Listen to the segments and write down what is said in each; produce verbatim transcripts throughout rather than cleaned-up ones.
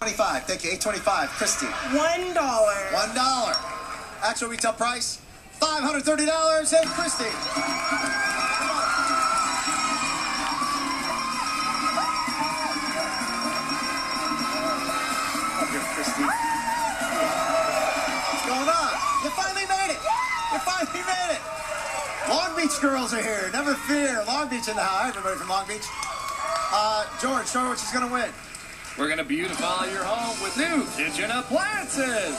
twenty-five. Thank you. eight twenty-five. Christy. One dollar. One dollar. Actual retail price five hundred thirty dollars. Hey, Christy. Come on. Up here, Christy. What's going on? You finally made it. You finally made it. Long Beach girls are here. Never fear. Long Beach in the house. Everybody from Long Beach. Uh, George, show her what she's going to win. We're going to beautify your home with new kitchen appliances.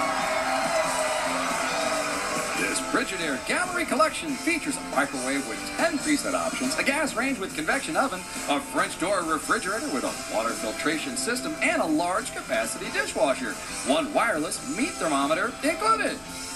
This Frigidaire Gallery Collection features a microwave with ten preset options, a gas range with convection oven, a French door refrigerator with a water filtration system, and a large capacity dishwasher. One wireless meat thermometer included.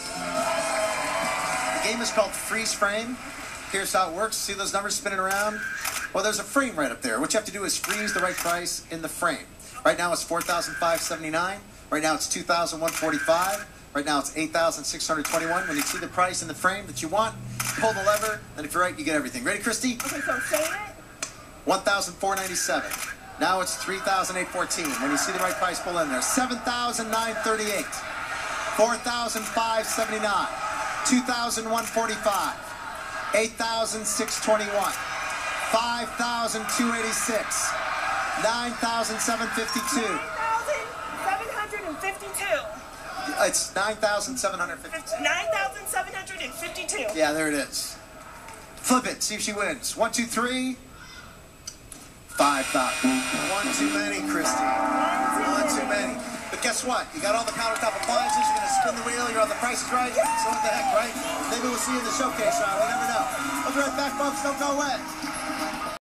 The game is called Freeze Frame. Here's how it works. See those numbers spinning around? Well, there's a frame right up there. What you have to do is freeze the right price in the frame. Right now it's four thousand five hundred seventy-nine dollars. Right now it's two thousand one hundred forty-five dollars. Right now it's eight thousand six hundred twenty-one dollars. When you see the price in the frame that you want, pull the lever, and if you're right, you get everything. Ready, Christy? Okay, so say it. one thousand four hundred ninety-seven dollars. Now it's three thousand eight hundred fourteen dollars. When you see the right price, pull in there. seven thousand nine hundred thirty-eight dollars. four thousand five hundred seventy-nine dollars. two thousand one hundred forty-five dollars. eight thousand six hundred twenty-one dollars. five thousand two hundred eighty-six dollars. nine thousand seven hundred fifty-two dollars. nine thousand seven hundred fifty-two dollars. It's nine thousand seven hundred fifty-two dollars. nine thousand seven hundred fifty-two dollars. Yeah, there it is. Flip it. See if she wins. One, two, three. Five thousand. One too many, Christy. One too many. But guess what? You got all the countertop appliances. You're going to spin the wheel. You're on the Price is Right. So what the heck, right? Maybe we'll see you in the showcase round. We never know. We'll be right back, folks. Don't go away.